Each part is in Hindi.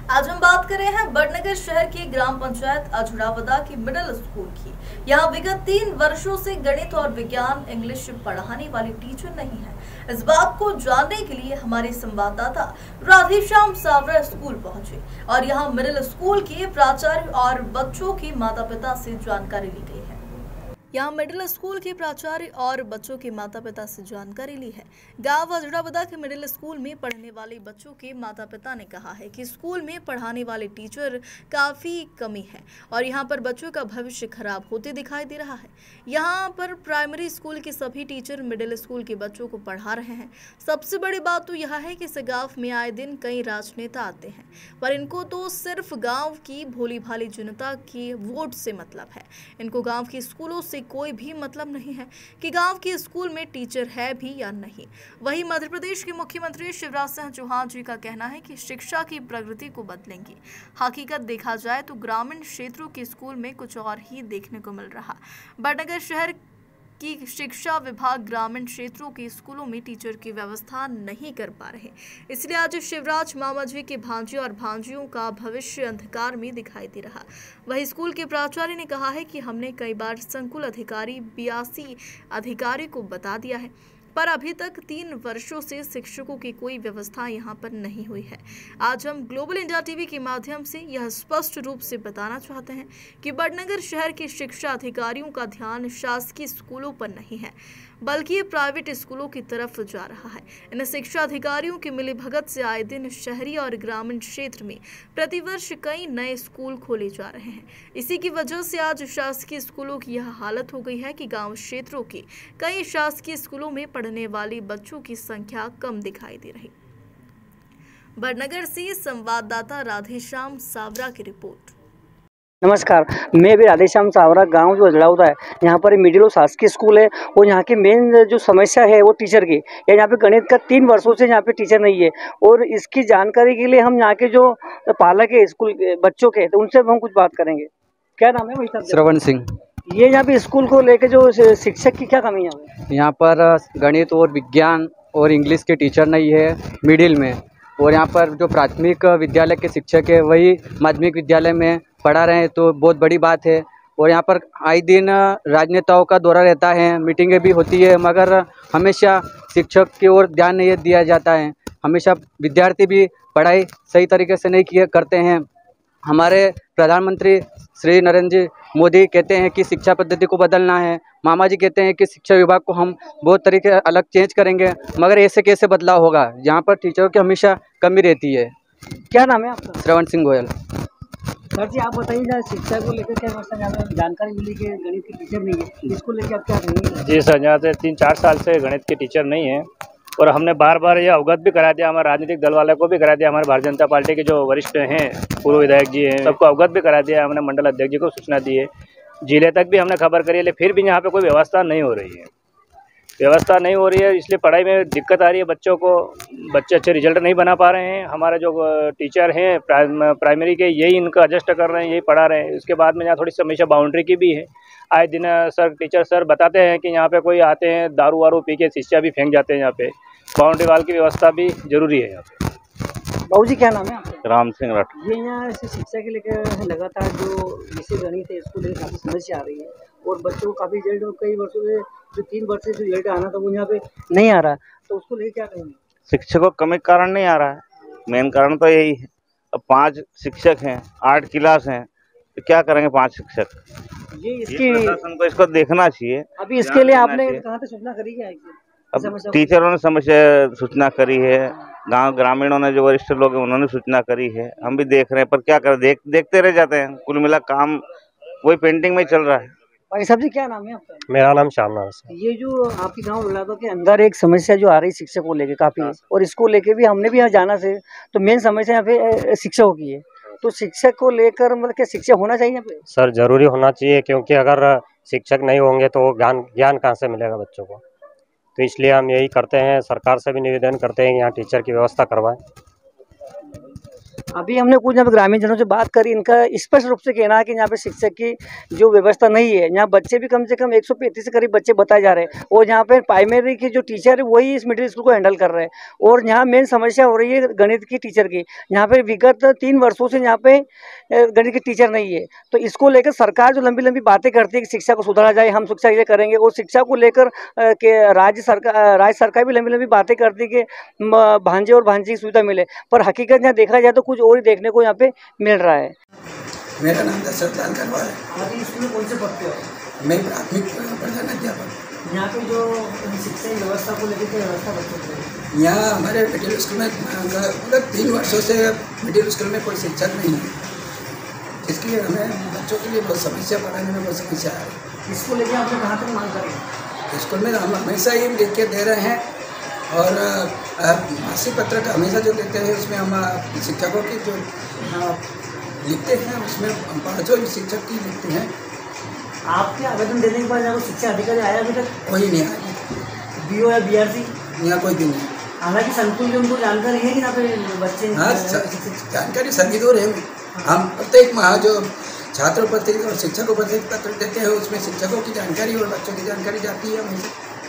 आज हम बात कर रहे हैं बड़नगर शहर की ग्राम पंचायत अझड़ावदा की मिडिल स्कूल की। यहाँ विगत 3 वर्षों से गणित और विज्ञान इंग्लिश पढ़ाने वाले टीचर नहीं है। इस बात को जानने के लिए हमारे संवाददाता राधेश्याम सावरा स्कूल पहुंचे और यहाँ मिडिल स्कूल के प्राचार्य और बच्चों के माता पिता से जानकारी ली गई है। यहाँ मिडिल स्कूल के प्राचार्य और बच्चों के माता पिता से जानकारी ली है। गांव अझड़ावदा के मिडिल स्कूल में पढ़ने वाले बच्चों के माता पिता ने कहा है कि स्कूल में पढ़ाने वाले टीचर काफ़ी कमी है और यहाँ पर बच्चों का भविष्य खराब होते दिखाई दे रहा है। यहाँ पर प्राइमरी स्कूल के सभी टीचर मिडिल स्कूल के बच्चों को पढ़ा रहे हैं। सबसे बड़ी बात तो यह है कि इस गाँव में आए दिन कई राजनेता आते हैं, पर इनको तो सिर्फ गाँव की भोली भाली जनता की वोट से मतलब है। इनको गाँव के स्कूलों से कोई भी मतलब नहीं है कि गांव के स्कूल में टीचर है भी या नहीं। वहीं मध्य प्रदेश के मुख्यमंत्री शिवराज सिंह चौहान जी का कहना है कि शिक्षा की प्रगति को बदलेंगी। हकीकत देखा जाए तो ग्रामीण क्षेत्रों के स्कूल में कुछ और ही देखने को मिल रहा। बड़नगर शहर की शिक्षा विभाग ग्रामीण क्षेत्रों के स्कूलों में टीचर की व्यवस्था नहीं कर पा रहे, इसलिए आज शिवराज मामा जी के भांजे और भांजियों का भविष्य अंधकार में दिखाई दे रहा। वही स्कूल के प्राचार्य ने कहा है कि हमने कई बार संकुल अधिकारी 82 अधिकारी को बता दिया है, पर अभी तक 3 वर्षों से शिक्षकों की कोई व्यवस्था यहाँ पर नहीं हुई है। आज हम ग्लोबल इंडिया टीवी के माध्यम से यह स्पष्ट रूप से बताना चाहते हैं कि बड़नगर शहर के शिक्षा अधिकारियों का ध्यान शासकीय स्कूलों पर नहीं है, बल्कि ये प्राइवेट स्कूलों की तरफ जा रहा है। इन शिक्षा अधिकारियों की मिलीभगत से आए दिन शहरी और ग्रामीण क्षेत्र में प्रतिवर्ष कई नए स्कूल खोले जा रहे हैं। इसी की वजह से आज शासकीय स्कूलों की यह हालत हो गई है कि गांव क्षेत्रों के कई शासकीय स्कूलों में पढ़ने वाले बच्चों की संख्या कम दिखाई दे रही। बड़नगर से संवाददाता राधेश्याम सावरा की रिपोर्ट। नमस्कार, मैं भी राधेश्याम सावरा, गांव जो अझड़ावदा है, यहाँ पर मिडिल शासकीय स्कूल है और यहाँ की मेन जो समस्या है वो टीचर की। यहाँ पे गणित का 3 वर्षों से यहाँ पे टीचर नहीं है और इसकी जानकारी के लिए हम यहाँ के जो पालक है स्कूल के बच्चों के, तो उनसे हम कुछ बात करेंगे। क्या नाम है भाई? श्रवण सिंह। ये यहाँ पे स्कूल को लेकर जो शिक्षक की क्या कमी है? यहाँ पर गणित और विज्ञान और इंग्लिश के टीचर नहीं है मिडिल में, और यहाँ पर जो प्राथमिक विद्यालय के शिक्षक है वही माध्यमिक विद्यालय में पढ़ा रहे हैं, तो बहुत बड़ी बात है। और यहाँ पर आए दिन राजनेताओं का दौरा रहता है, मीटिंगें भी होती है, मगर हमेशा शिक्षक की ओर ध्यान नहीं दिया जाता है। हमेशा विद्यार्थी भी पढ़ाई सही तरीके से नहीं करते हैं। हमारे प्रधानमंत्री श्री नरेंद्र मोदी कहते हैं कि शिक्षा पद्धति को बदलना है, मामा जी कहते हैं कि शिक्षा विभाग को हम बहुत तरीके अलग चेंज करेंगे, मगर ऐसे कैसे बदलाव होगा? यहाँ पर टीचरों की हमेशा कमी रहती है। क्या नाम है आपका? श्रवण सिंह गोयल। सर जी, आप बताइए शिक्षा को लेकर क्या जानकारी मिली कि गणित के टीचर नहीं है, इसको लेकर आप क्या कहेंगे? जी सर, यहाँ से 3-4 साल से गणित के टीचर नहीं है और हमने बार बार ये अवगत भी करा दिया, हमारे राजनीतिक दल वाले को भी करा दिया, हमारे भारतीय जनता पार्टी के जो वरिष्ठ हैं, पूर्व विधायक जी हैं, सबको अवगत भी करा दिया। हमने मंडल अध्यक्ष जी को सूचना दी है, जिले तक भी हमने खबर करी है, लेकिन फिर भी यहाँ पे कोई व्यवस्था नहीं हो रही है। इसलिए पढ़ाई में दिक्कत आ रही है बच्चों को। बच्चे अच्छे रिजल्ट नहीं बना पा रहे हैं। हमारे जो टीचर हैं प्राइमरी के, यही इनको एडजस्ट कर रहे हैं, यही पढ़ा रहे हैं। उसके बाद में यहाँ थोड़ी समस्या बाउंड्री की भी है। आए दिन टीचर सर बताते हैं कि यहाँ पे कोई आते हैं दारू वारू पी के शिष्या भी फेंक जाते हैं। यहाँ पे बाउंड्री वाल की व्यवस्था भी जरूरी है। यहाँ पे बाबू जी, क्या नाम है आपका? राम सिंह राठौर। ये यहाँ ऐसे शिक्षा के लेकर लगातार जो विषय गणित है इसको लेकर काफ़ी समस्या आ रही है और बच्चों को काफ़ी रिजल्ट कई वर्षों से जो 3 वर्ष से जो रिजल्ट आना था वो यहाँ पे नहीं आ रहा, तो उसको लेकर क्या कहेंगे? शिक्षकों का कमी कारण नहीं आ रहा है, मेन कारण तो यही है। अब 5 शिक्षक हैं, 8 क्लास हैं, तो क्या करेंगे 5 शिक्षक? ये इसकी प्रशासन को इसको देखना चाहिए। अभी इसके लिए आपने कहाँ पे सूचना करी है? अब टीचरों ने समस्या सूचना करी है, गांव ग्रामीणों ने जो वरिष्ठ लोग हैं उन्होंने सूचना करी है, हम भी देख रहे हैं, पर क्या करें, देखते रह जाते हैं। कुल मिला काम वही पेंटिंग में चल रहा है। भाई साहब जी, क्या नाम है आपका? मेरा नाम श्यामनाथ है। ये जो आपके गाँव अझड़ावदा के अंदर एक समस्या जो आ रही शिक्षक को लेके काफी, और इसको लेके भी हमने भी यहाँ जाना से, तो मेन समस्या यहाँ पे शिक्षकों की है। तो शिक्षक को लेकर मतलब क्या शिक्षा होना चाहिए यहाँ पे? सर जरूरी होना चाहिए, क्योंकि अगर शिक्षक नहीं होंगे तो ज्ञान कहाँ से मिलेगा बच्चों को। तो इसलिए हम यही करते हैं, सरकार से भी निवेदन करते हैं यहाँ टीचर की व्यवस्था करवाएं। अभी हमने कुछ यहाँ पे ग्रामीण जनों से बात करी, इनका स्पष्ट रूप से कहना है कि यहाँ पे शिक्षक की जो व्यवस्था नहीं है। यहाँ बच्चे भी कम से कम 135 के करीब बच्चे बताए जा रहे हैं और यहाँ पे प्राइमरी के जो टीचर है वही इस मिडिल स्कूल को हैंडल कर रहे हैं। और यहाँ मेन समस्या हो रही है गणित की टीचर की। यहाँ पे विगत 3 वर्षों से यहाँ पे गणित की टीचर नहीं है। तो इसको लेकर सरकार जो लंबी लंबी बातें करती है कि शिक्षा को सुधारा जाए, हम शिक्षा ये करेंगे, और शिक्षा को लेकर राज्य सरकार भी लंबी लंबी बातें करती है कि भांजे और भांजी की सुविधा मिले, पर हकीकत यहाँ देखा जाए तो कुछ और ही देखने को यहाँ पे मिल रहा है। मेरा नाम दशरथ लाल करवाल है। अभी स्कूल में कौन से पढ़ते हो? मैं प्राथमिक प्रधान अध्यापक। यहाँ पे जो शिक्षा व्यवस्था को लेकर क्या व्यवस्था बच्चों को? यहाँ हमारे मिडिल स्कूल में मतलब 3 वर्षों से मिडिल स्कूल में कोई शिक्षक नहीं है, इसके लिए हमें बच्चों के लिए बहुत समस्या, पढ़ाने में बहुत समस्या आ रही है। इसको लेकर आपने कहाँ तक मांग करें? स्कूल में हम हमेशा ही लिख के दे रहे हैं और मासिक पत्र का हमेशा जो देते हैं उसमें हम शिक्षकों की जो लिखते हैं उसमें 5 शिक्षक की लिखते हैं। आपके आवेदन देने के बाद यहाँ शिक्षा अधिकारी आया अभी तक? कोई नहीं आया। BO या BRC यहाँ कोई भी नहीं। हालांकि संकुल की उनको जानकारी है कि यहाँ पे बच्चे? हाँ, जानकारी सभी दूर है। हम प्रत्येक माह जो छात्र उपस्थित और शिक्षक उपस्थित पत्र देते हैं उसमें शिक्षकों की जानकारी और बच्चों की जानकारी जाती है। हमें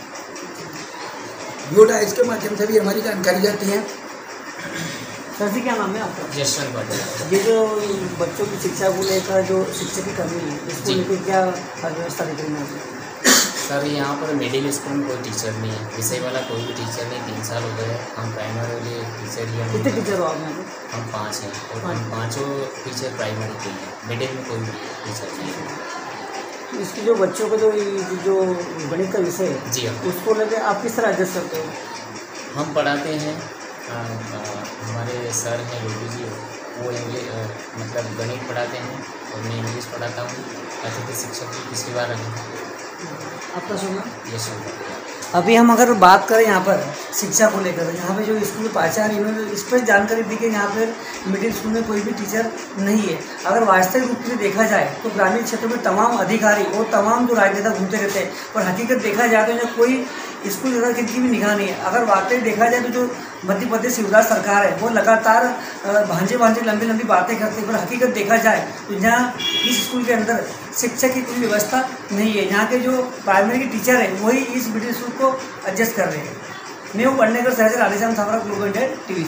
यूडाइस के माध्यम से भी हमारी जानकारी जाती है। सर जी, क्या नाम है आपका? जसवंत पाटिल। ये जो बच्चों की शिक्षा को लेकर जो शिक्षक की कमी है, इसको लेकर क्या व्यवस्था दिख रही है? सर, यहाँ पर मिडिल स्कूल में कोई टीचर नहीं है, विषय वाला कोई भी टीचर नहीं। 3 साल हो गए हम प्राइमरी वाले टीचर ही हैं। कितने टीचर हो आप यहाँ पे? हम 5 हैं और हम 5 टीचर प्राइमरी के हैं, मिडिल में कोई भी टीचर नहीं है। इसकी जो बच्चों का जो गणित का विषय है, जी हाँ, उसको लेकर आप किस तरह एडजस्ट करते हो? हम पढ़ाते हैं, हमारे सर हैं लोटू जी, वो इंग्लिश मतलब गणित पढ़ाते हैं और मैं इंग्लिश पढ़ाता हूँ। अतिथि शिक्षक भी पिछली बार रहे। आपका सुनना? यशवंत। अभी हम अगर बात करें यहाँ पर शिक्षा को लेकर, यहाँ पे जो स्कूल प्राचार्य इन्होंने स्पष्ट जानकारी दी कि यहाँ पर मिडिल स्कूल में कोई भी टीचर नहीं है। अगर वास्तविक रूप से देखा जाए तो ग्रामीण क्षेत्रों में तमाम अधिकारी और तमाम जो राजनेता घूमते रहते हैं, पर हकीकत देखा जाए तो यहाँ कोई स्कूल ज़्यादा किसी भी निगाह नहीं है। अगर वाकई देखा जाए तो जो मध्य प्रदेश शिवराज सरकार है वो लगातार भांजे लंबी लंबी बातें करती है, पर हकीकत देखा जाए तो यहाँ इस स्कूल के अंदर शिक्षा की कोई व्यवस्था नहीं है। यहाँ के जो प्राइमरी के टीचर हैं वही इस मिडिल स्कूल को एडजस्ट कर रहे हैं। मैं वो पढ़ने का शहर Radheshyam Savara, global India TV।